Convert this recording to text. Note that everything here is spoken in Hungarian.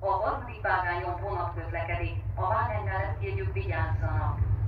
A harmadik vágányon vonat közlekedik, a vágány mellett kérjük vigyázzanak.